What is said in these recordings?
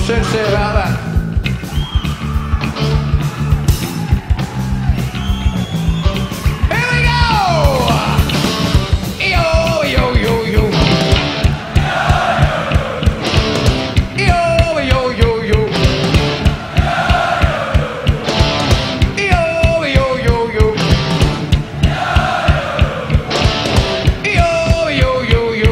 soon see about that. Here we go! Yo, yo, yo, yo. Yo, yo, yo, yo. Yo, yo, yo, yo. Yo, yo, yo, yo.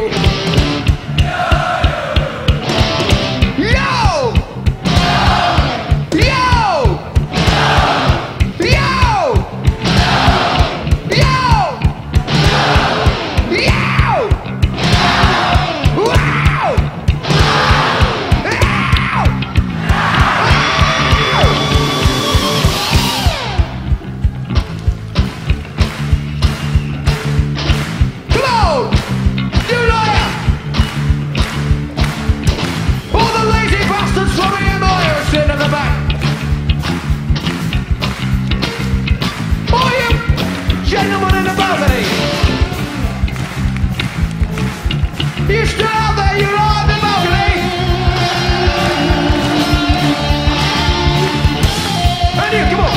Gentlemen in the balcony, you still out there, you are in the balcony, and you, come on.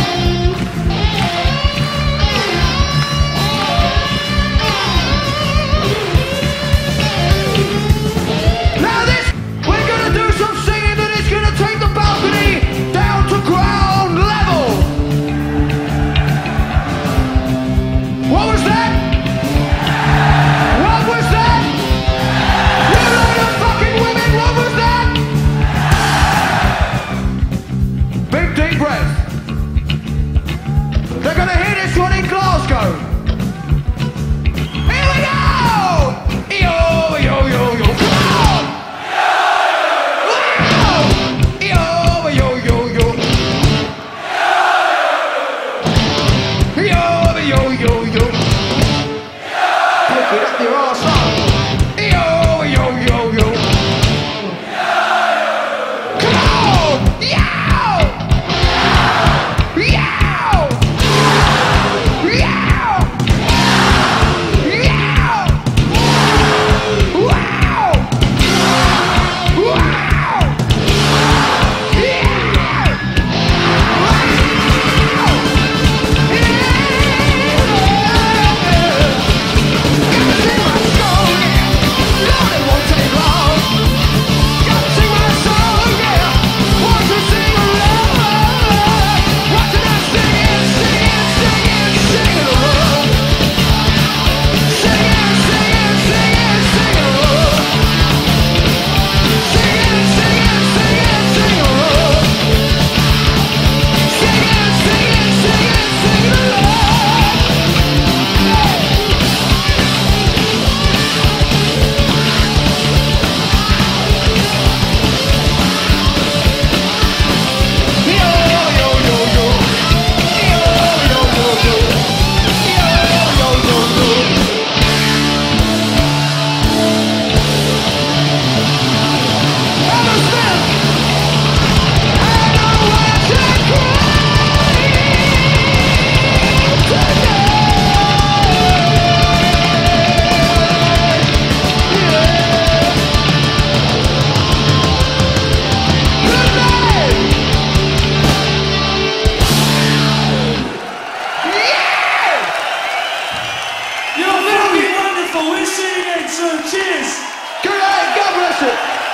Now this, we're gonna do some singing and it's gonna take the balcony down to ground level. What was that? What was that? You load of fucking women, what was that? Big deep breath. They're gonna hear this one in Glasgow. Here we go! Yo, yo, yo, yo, come on! Wow! Yo, yo, yo, yo. Yo, yo, yo, yo. Pick it up your arse up. Yo, yo, yo, yo. Come on! Yo! Yo! Yo! We're seeing it, so cheers! Good night, God bless you!